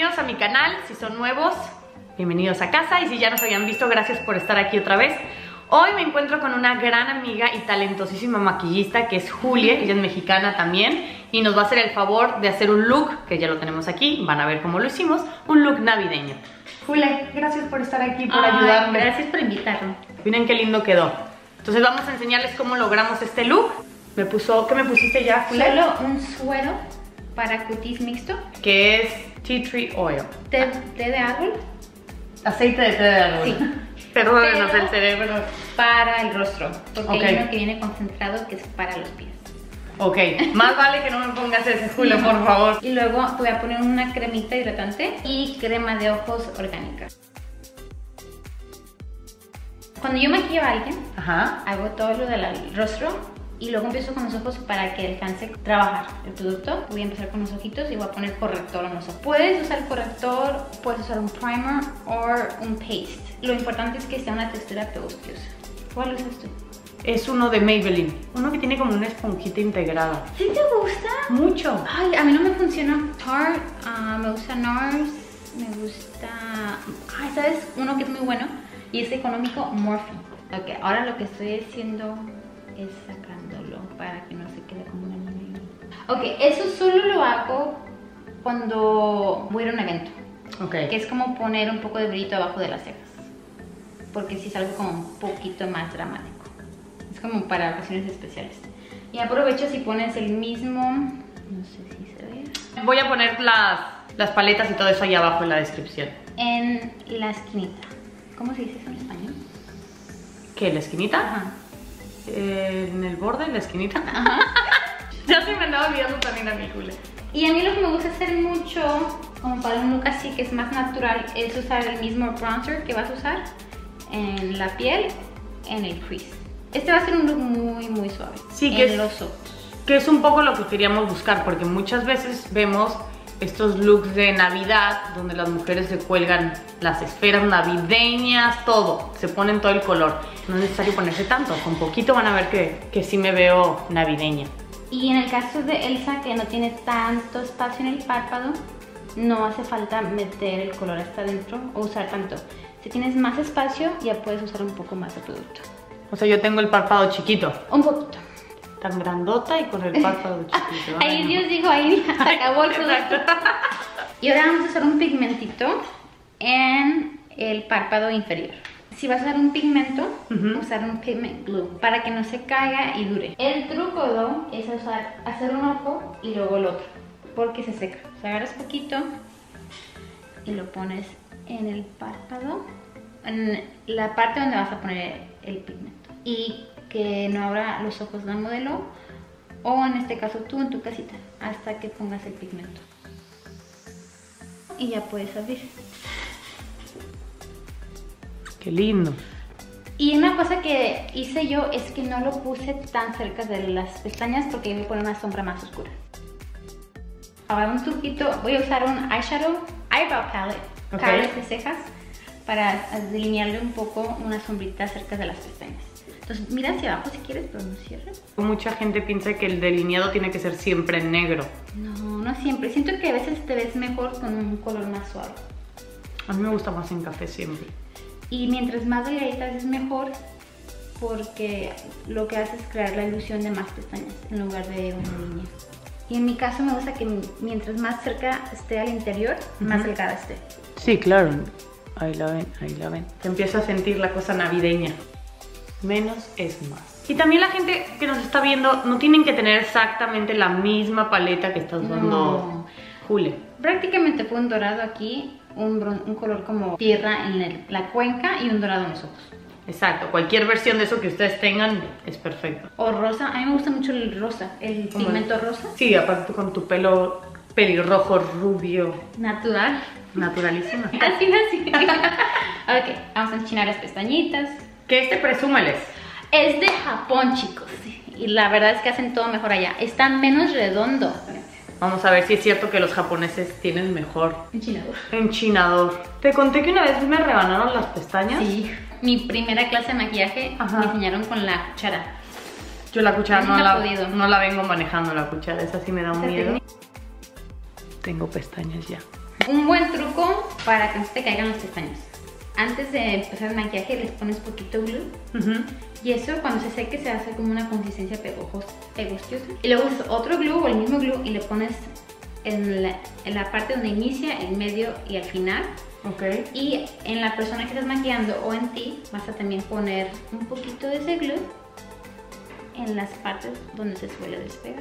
bienvenidos a mi canal. Si son nuevos, bienvenidos a casa. Y si ya nos habían visto, gracias por estar aquí otra vez. Hoy me encuentro con una gran amiga y talentosísima maquillista que es Julia, ella es mexicana también, y nos va a hacer el favor de hacer un look, que ya lo tenemos aquí, van a ver cómo lo hicimos, un look navideño. Julia, gracias por estar aquí, por ayudarme. Gracias por invitarme. Miren qué lindo quedó. Entonces vamos a enseñarles cómo logramos este look. ¿Qué me pusiste ya, Julia? Solo un suero para cutis mixto. Que es tea tree oil. Té de árbol. Aceite de té de árbol. Sí. Perdónenos el cerebro. Para el rostro, porque Okay. hay uno que viene concentrado que es para los pies. Ok, más vale que no me pongas ese, Julia, por favor. Y luego te voy a poner una cremita hidratante y crema de ojos orgánica. Cuando yo maquillo a alguien, hago todo lo del rostro y luego empiezo con los ojos para que alcance a trabajar el producto. Voy a empezar con los ojitos y voy a poner corrector en los ojos. Puedes usar corrector, puedes usar un primer o un paste. Lo importante es que sea una textura pegostiosa. ¿Cuál usas tú? Es uno de Maybelline, uno que tiene como una esponjita integrada. ¿Sí te gusta? Mucho. Ay, a mí no me funciona. Tarte, me gusta NARS, me gusta... Ay, ¿sabes? Uno que es muy bueno y es económico, Morphe. Ok, ahora lo que estoy haciendo es sacándolo para que no se quede como una niña. Ok, eso solo lo hago cuando voy a ir a un evento. Ok. Que es como poner un poco de brillito abajo de las cejas. Porque si es algo como un poquito más dramático. Es como para ocasiones especiales. Y aprovecho si pones el mismo... No sé si se ve. Voy a poner las paletas y todo eso ahí abajo en la descripción. En la esquinita. ¿Cómo se dice eso en español? ¿Qué? ¿La esquinita? Ajá. ¿En el borde? ¿En la esquinita? Ajá. Ya se me andaba olvidando también a mi Julia. Y a mí lo que me gusta hacer mucho, como para un look así que es más natural, es usar el mismo bronzer que vas a usar en la piel, en el crease. Este va a ser un look muy, muy suave. Sí, en los ojos. Que es un poco lo que queríamos buscar, porque muchas veces vemos estos looks de Navidad donde las mujeres se cuelgan las esferas navideñas, todo, se ponen todo el color. No es necesario ponerse tanto, con poquito van a ver que sí me veo navideña. Y en el caso de Elsa, que no tiene tanto espacio en el párpado, no hace falta meter el color hasta adentro o usar tanto. Si tienes más espacio, ya puedes usar un poco más de producto. O sea, yo tengo el párpado chiquito. Un poquito. Tan grandota y con el párpado chiquito. Ahí Ay, Dios dijo, ahí se acabó el producto. Y ahora vamos a usar un pigmentito en el párpado inferior. Si vas a usar un pigmento, usar un pigment glue para que no se caiga y dure. El truco es hacer un ojo y luego el otro, porque se seca. O sea, agarras poquito y lo pones en el párpado, en la parte donde vas a poner el pigmento. Y que no abra los ojos del modelo, o en este caso tú en tu casita, hasta que pongas el pigmento. Y ya puedes abrir. qué lindo. Y una cosa que hice yo es que no lo puse tan cerca de las pestañas porque yo voy a poner una sombra más oscura. Ahora un truquito, voy a usar un eyebrow palette, palette de cejas, para delinearle un poco una sombrita cerca de las pestañas. Entonces mira hacia abajo si quieres, pero no cierres. Mucha gente piensa que el delineado tiene que ser siempre en negro. No, no siempre. Siento que a veces te ves mejor con un color más suave. A mí me gusta más en café siempre. Y mientras más delgaditas es mejor, porque lo que hace es crear la ilusión de más pestañas en lugar de una línea. Y en mi caso me gusta que mientras más cerca esté al interior, más delgada esté. Sí, claro. Ahí la ven, ahí la ven. Se empieza a sentir la cosa navideña. Menos es más. Y también la gente que nos está viendo no tienen que tener exactamente la misma paleta que estás usando, Julia. Prácticamente fue un dorado aquí, un color como tierra en la cuenca y un dorado en los ojos. Exacto, cualquier versión de eso que ustedes tengan es perfecto. O rosa, a mí me gusta mucho el rosa, el pigmento rosa. Sí, aparte con tu pelo pelirrojo, rubio. Natural. Naturalísima. Así. Ok, vamos a enchinar las pestañitas. Que presúmeles. Es de Japón, chicos. Y la verdad es que hacen todo mejor allá. Está menos redondo. Vamos a ver si es cierto que los japoneses tienen mejor enchinador. Te conté que una vez me rebanaron las pestañas. Sí. Mi primera clase de maquillaje me enseñaron con la cuchara. Yo la cuchara no la vengo manejando, la cuchara. Esa sí me da un miedo. técnica. Tengo pestañas ya. Un buen truco para que no se te caigan las pestañas. Antes de empezar el maquillaje les pones poquito glue. Y eso cuando se seque se hace como una consistencia pegostosa. Y luego usas otro glue o el mismo glue y le pones en la parte donde inicia, en medio y al final. Okay. Y en la persona que estás maquillando o en ti vas a también poner un poquito de ese glue en las partes donde se suele despegar.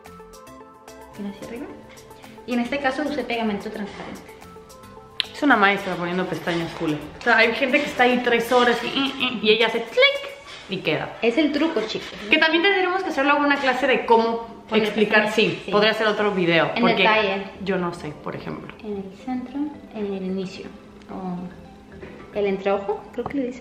Mira hacia arriba. Y en este caso usé pegamento transparente. Es una maestra poniendo pestañas, Julia. O sea, hay gente que está ahí 3 horas y ella hace clic y queda. Es el truco, chicos. Que también tendríamos que hacer luego una clase de cómo explicar. Sí, podría ser otro video. En porque detalle. Yo no sé, por ejemplo. En el centro, en el inicio. El entreojo, creo que le dicen.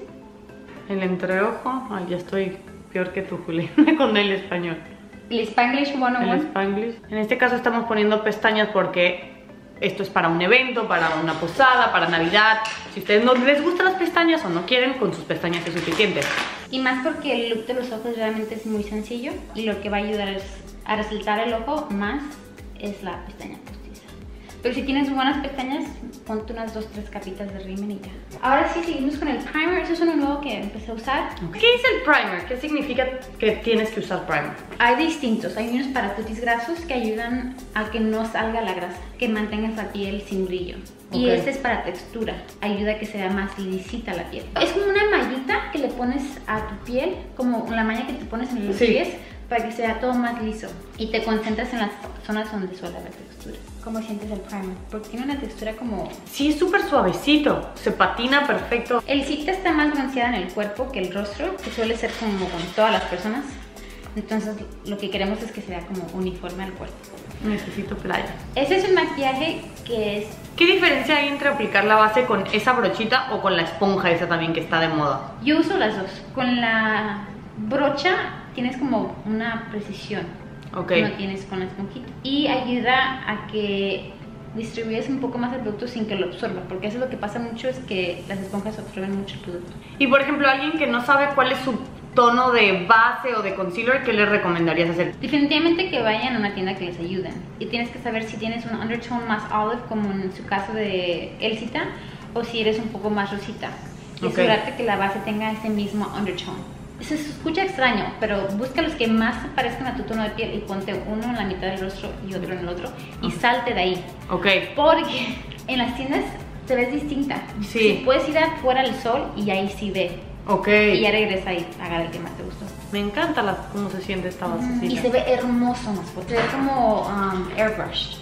El entreojo. Ay, ya estoy peor que tú, Julia, con el español. El Spanglish 101. El Spanglish. En este caso estamos poniendo pestañas porque esto es para un evento, para una posada, para Navidad. Si a ustedes no les gustan las pestañas o no quieren, con sus pestañas es suficiente. Y más porque el look de los ojos realmente es muy sencillo y lo que va a ayudar a resaltar el ojo más es la pestaña postiza. Pero si tienes buenas pestañas, ponte unas 2-3 capitas de rímel y ya. Ahora sí, seguimos con el primer. Eso es uno nuevo que empecé a usar. ¿Qué es el primer? ¿Qué significa que tienes que usar primer? Hay distintos. Hay unos para cutis grasos que ayudan a que no salga la grasa, que mantengas la piel sin brillo. Y este es para textura, ayuda a que sea más lisita la piel. Es como una mallita que le pones a tu piel, como la malla que te pones en los pies, para que sea todo más liso. Y te concentras en las zonas donde suele haber textura. ¿Cómo sientes el primer? Porque tiene una textura como... Sí, es súper suavecito, se patina perfecto. El cita está más bronceada en el cuerpo que el rostro, que suele ser como con todas las personas. Entonces lo que queremos es que sea como uniforme al cuerpo. Necesito playa. Ese es un maquillaje que es... ¿Qué diferencia hay entre aplicar la base con esa brochita o con la esponja esa también que está de moda? Yo uso las dos. Con la brocha tienes como una precisión. No tienes con la esponjita. Y ayuda a que distribuyes un poco más el producto sin que lo absorba. Porque eso es lo que pasa mucho, es que las esponjas absorben mucho el producto. Y por ejemplo, alguien que no sabe cuál es su tono de base o de concealer, ¿qué les recomendarías hacer? Definitivamente que vayan a una tienda que les ayuden. Y tienes que saber si tienes un undertone más olive, como en su caso de Elsita, o si eres un poco más rosita. Y asegurarte que la base tenga ese mismo undertone. Se escucha extraño, pero busca los que más se parezcan a tu tono de piel y ponte uno en la mitad del rostro y otro en el otro y salte de ahí. Porque en las tiendas te ves distinta. Sí. Puedes ir afuera al sol y ahí sí ve. Y ya regresa y haga el que más te gustó. Me encanta cómo se siente esta basecita. Y se ve hermoso más porque se ve como airbrush.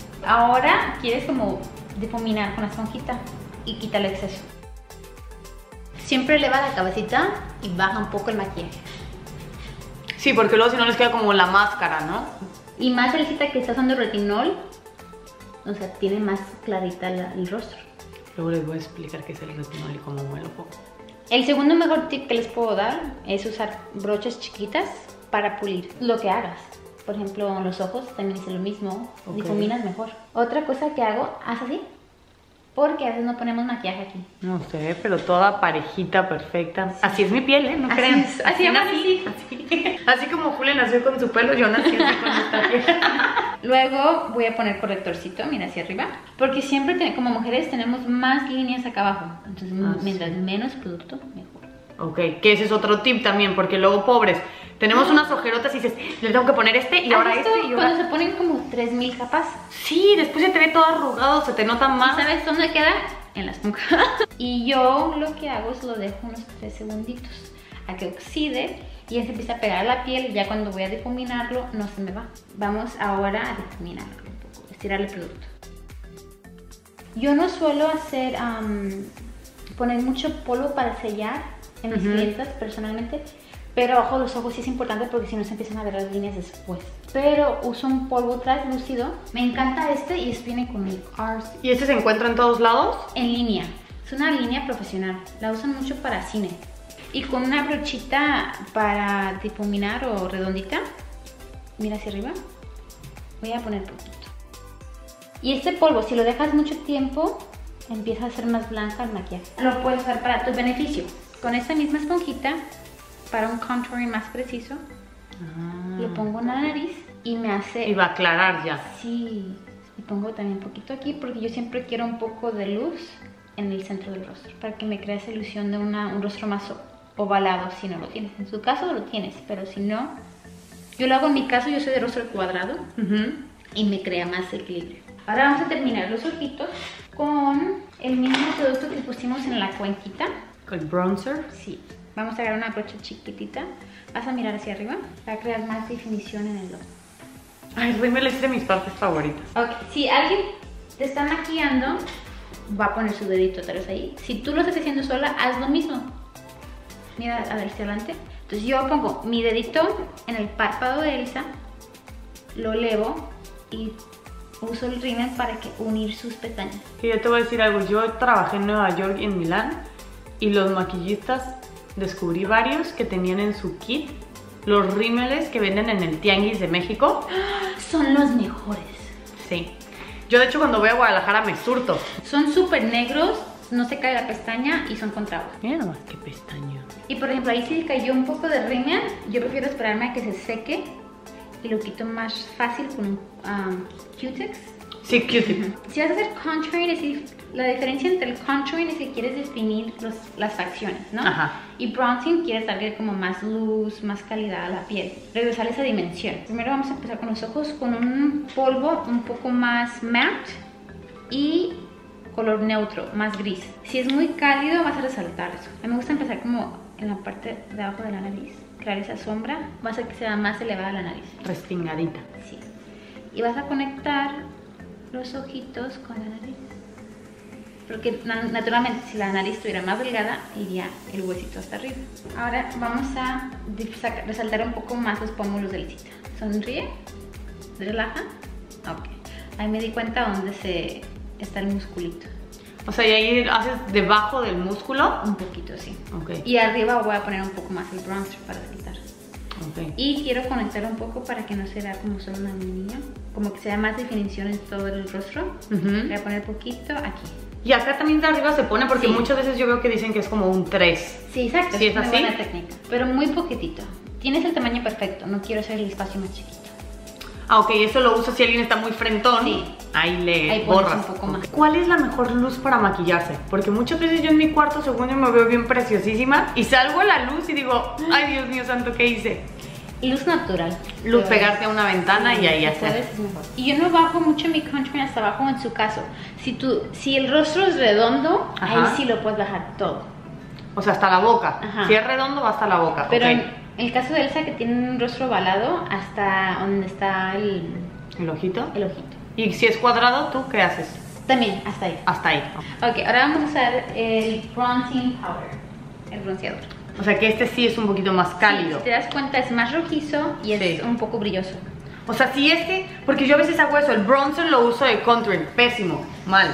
Ahora quieres como difuminar con la esponjita y quita el exceso. Siempre eleva la cabecita y baja un poco el maquillaje. Sí, porque luego si no les queda como la máscara, ¿no? Y más Elsita que está usando retinol, o sea, tiene más clarita el rostro. Luego les voy a explicar qué es el retinol y cómo me lo pongo. El segundo mejor tip que les puedo dar es usar brochas chiquitas para pulir lo que hagas. Por ejemplo, en los ojos también es lo mismo, difuminas mejor. Otra cosa que hago, haz así. Porque a veces no ponemos maquillaje aquí. No sé, pero toda parejita, perfecta. Sí. Así es mi piel, ¿eh? No crean. Así como Julia nació con su pelo, yo nací así con esta piel. Luego voy a poner correctorcito, mira, hacia arriba. Porque siempre, como mujeres, tenemos más líneas acá abajo. Entonces, mientras menos producto, mejor. Que ese es otro tip también, porque luego, pobres, tenemos unas ojerotas y dices, le tengo que poner este y ahora este y ahora... Cuando se ponen como 3000 capas. Sí, después se te ve todo arrugado, se te nota más. ¿Sabes dónde queda? En la esponja. Y yo lo que hago es lo dejo unos 3 segunditos a que oxide y ya se empieza a pegar a la piel y ya cuando voy a difuminarlo no se me va. Vamos ahora a difuminarlo un poco, estirar el producto. Yo no suelo hacer, poner mucho polvo para sellar en mis clientas personalmente. Pero abajo de los ojos sí es importante porque si no se empiezan a ver las líneas después. Pero uso un polvo translúcido. Me encanta este y viene con el ARS. ¿Y este se encuentra en todos lados? En línea. Es una línea profesional. La usan mucho para cine. Y con una brochita para difuminar o redondita. Mira hacia arriba. Voy a poner poquito. Y este polvo, si lo dejas mucho tiempo, empieza a ser más blanca el maquillaje. Lo puedes usar para tu beneficio. Con esta misma esponjita, para un contouring más preciso, lo pongo en la nariz y me hace... Y va a aclarar ya. Sí, Y pongo también un poquito aquí porque yo siempre quiero un poco de luz en el centro del rostro para que me cree esa ilusión de un rostro más ovalado si no lo tienes. En su caso lo tienes, pero si no, yo lo hago en mi caso, yo soy de rostro cuadrado y me crea más equilibrio. Ahora vamos a terminar los ojitos con el mismo producto que pusimos en la cuenquita. ¿El bronzer? Sí. Vamos a agarrar una brocha chiquitita. Vas a mirar hacia arriba para crear más definición en el ojo. Ay, rímel es de mis partes favoritas. Ok, si alguien te está maquillando, va a poner su dedito tal vez ahí. Si tú lo estás haciendo sola, haz lo mismo. Mira hacia adelante. Entonces yo pongo mi dedito en el párpado de Elsa, lo elevo y uso el rímel para unir sus pestañas. Y yo te voy a decir algo, yo trabajé en Nueva York y en Milán y los maquillistas descubrí varios que tenían en su kit los rímeles que venden en el Tianguis de México. Son los mejores. Sí. Yo de hecho cuando voy a Guadalajara me surto. Son súper negros, no se cae la pestaña y son con trabas. Mira nomás qué pestaña. Y por ejemplo ahí sí cayó un poco de rímel, yo prefiero esperarme a que se seque y lo quito más fácil con un Q-Tex. Sí, Q-Tip. Si vas a hacer contouring, es decir, la diferencia entre el contouring es que quieres definir las facciones, ¿no? Ajá. Y bronzing quieres darle como más luz, más calidad a la piel, regresar esa dimensión. Primero vamos a empezar con los ojos con un polvo un poco más matte y color neutro, más gris. Si es muy cálido vas a resaltar eso. A mí me gusta empezar como en la parte de abajo de la nariz, crear esa sombra, va a hacer que sea más elevada la nariz. Respingadita. Sí. Y vas a conectar los ojitos con la nariz. Porque naturalmente si la nariz estuviera más delgada, iría el huesito hasta arriba. Ahora vamos a resaltar un poco más los pómulos de Lisita. Sonríe, relaja. Ok. Ahí me di cuenta dónde está el musculito. O sea, y ahí haces debajo del músculo. Un poquito, sí. Ok. Y arriba voy a poner un poco más el bronzer para quitar. Okay. Y quiero conectar un poco para que no se vea como solo una niña, como que se vea más definición en todo el rostro. Voy a poner poquito aquí. Y acá también de arriba se pone porque Sí. muchas veces yo veo que dicen que es como un 3. Sí, exacto. ¿Sí es una así? buena técnica. Pero muy poquitito. Tienes el tamaño perfecto, no quiero hacer el espacio más chiquito. Ah, ok, eso lo uso si alguien está muy frentón. Sí. Ahí Ahí pones borras un poco más. ¿Cuál es la mejor luz para maquillarse? Porque muchas veces yo en mi cuarto, según yo, me veo bien preciosísima y salgo a la luz y digo, ay Dios mío santo, ¿qué hice? Luz natural. Luz, Pero pegarte a una ventana y ahí si hacer. puedes, es mejor. Y yo no bajo mucho mi contouring hasta abajo en su caso. Si el rostro es redondo, Ajá. ahí sí lo puedes bajar todo. O sea, hasta la boca. Ajá. Si es redondo, va hasta la boca. Pero ok. en el caso de Elsa, que tiene un rostro ovalado, hasta donde está el ¿El ojito? ojito. Y si es cuadrado, ¿tú qué haces? También, hasta ahí. Hasta ahí. Ok, ahora vamos a usar el bronzing powder, el bronceador. O sea que este sí es un poquito más cálido. Sí, si te das cuenta es más rojizo y es Sí. un poco brilloso. O sea, si porque yo a veces hago eso, el bronzer lo uso de contouring, pésimo, mal.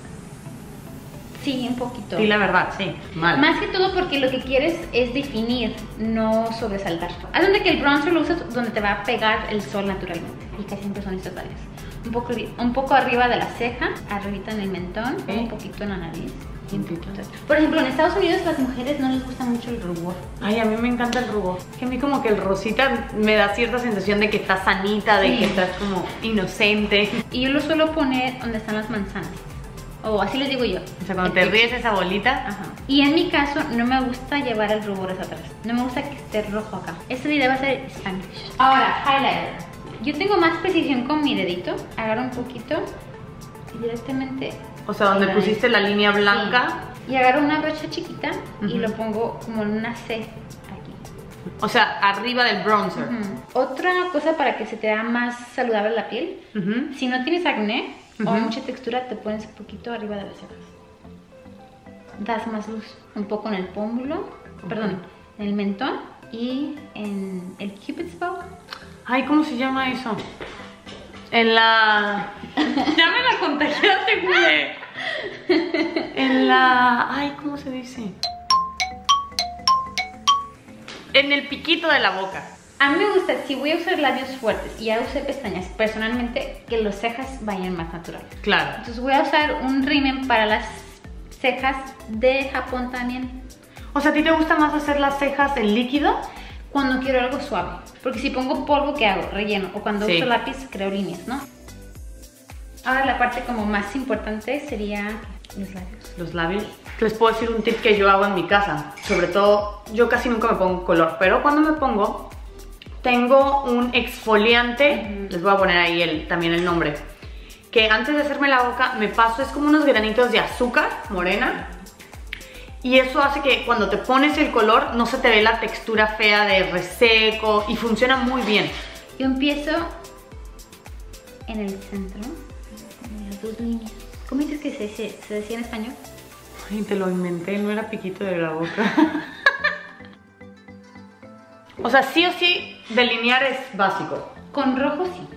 Sí, un poquito. Sí, la verdad, sí, mal. Más que todo porque lo que quieres es definir, no sobresaltar. Haz donde que el bronzer lo usas donde te va a pegar el sol naturalmente. Y casi siempre son estas áreas. Un poco arriba de la ceja, arribita en el mentón, un poquito en la nariz. Y un poquito. Por ejemplo, en Estados Unidos las mujeres no les gusta mucho el rubor. Ay, a mí me encanta el rubor. Que a mí como que el rosita me da cierta sensación de que estás sanita, de Sí. que estás como inocente. Y yo lo suelo poner donde están las manzanas. O así les digo yo. O sea, cuando te ríes esa bolita. Ajá. Y en mi caso no me gusta llevar el rubor hacia atrás. No me gusta que esté rojo acá. Este video va a ser Spanglish. Ahora, highlighter. Yo tengo más precisión con mi dedito. Agarro un poquito y directamente... O sea, donde ahí. pusiste la línea blanca. Sí. Y agarro una brocha chiquita y lo pongo como en una C aquí. O sea, arriba del bronzer. Otra cosa para que se te vea más saludable la piel. Si no tienes acné o mucha textura, te pones un poquito arriba de las cejas. Das más luz. Un poco en el pómulo, perdón, en el mentón y en el Cupid's bow. Ay, ¿cómo se llama eso? En la... Ya me la contagiaste, güey. En la... Ay, ¿cómo se dice? En el piquito de la boca. A mí me gusta, si voy a usar labios fuertes y ya usé pestañas, personalmente, que las cejas vayan más naturales. Claro. Entonces voy a usar un rímel para las cejas de Japón también. O sea, ¿a ti te gusta más hacer las cejas en líquido? Cuando quiero algo suave. Porque si pongo polvo, ¿qué hago? Relleno. O cuando Sí. uso lápiz, creo líneas, ¿no? Ahora la parte como más importante sería los labios. Los labios. Les puedo decir un tip que yo hago en mi casa. Sobre todo, yo casi nunca me pongo color, pero cuando me pongo, tengo un exfoliante. Les voy a poner ahí también el nombre. Que antes de hacerme la boca me paso, es como unos granitos de azúcar morena. Y eso hace que cuando te pones el color no se te ve la textura fea de reseco y funciona muy bien. Yo empiezo en el centro, en las dos líneas. ¿Cómo dices que se decía en español? Ay, te lo inventé, no era piquito de la boca. O sea, sí o sí, delinear es básico. Con rojo sí.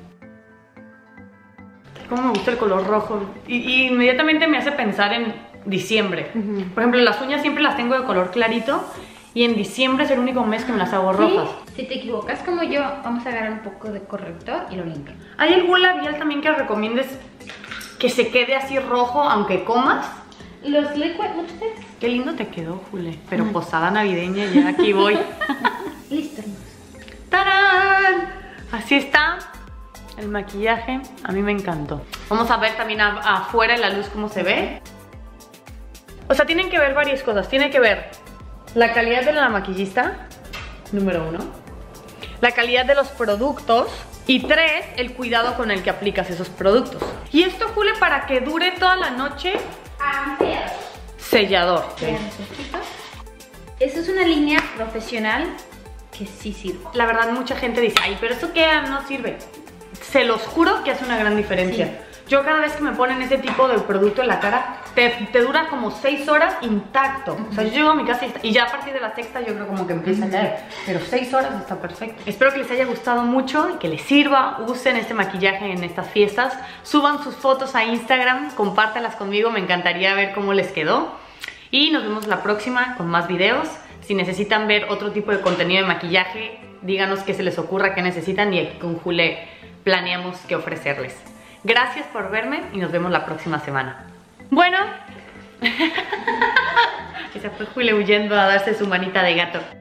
Cómo me gusta el color rojo. Y inmediatamente me hace pensar en diciembre. Por ejemplo, las uñas siempre las tengo de color clarito. Y en diciembre es el único mes que me las hago rojas. Si te equivocas como yo, vamos a agarrar un poco de corrector y lo limpio. ¿Hay algún labial también que recomiendes que se quede así rojo aunque comas? Los liquid lipsticks. Qué lindo te quedó, Jule. Pero posada navideña, ya aquí voy. Listo. ¡Tarán! Así está el maquillaje. A mí me encantó. Vamos a ver también afuera en la luz cómo se ve. O sea, tienen que ver varias cosas. Tiene que ver la calidad de la maquillista, número 1. La calidad de los productos. Y 3, el cuidado con el que aplicas esos productos. Y esto, Jule, para que dure toda la noche. Sellador. Esa es una línea profesional que sí sirve. La verdad, mucha gente dice, ay, pero eso qué no sirve. Se los juro que hace una gran diferencia. Sí. Yo cada vez que me ponen ese tipo de producto en la cara, te dura como 6 horas intacto. O sea, yo llego a mi casa y ya a partir de la sexta yo creo como que empieza a caer. Pero 6 horas está perfecto. Espero que les haya gustado mucho y que les sirva. Usen este maquillaje en estas fiestas. Suban sus fotos a Instagram, compártanlas conmigo. Me encantaría ver cómo les quedó. Y nos vemos la próxima con más videos. Si necesitan ver otro tipo de contenido de maquillaje, díganos qué se les ocurra, qué necesitan y aquí con Jule planeamos qué ofrecerles. Gracias por verme y nos vemos la próxima semana. Bueno, esa fue Jule huyendo a darse su manita de gato.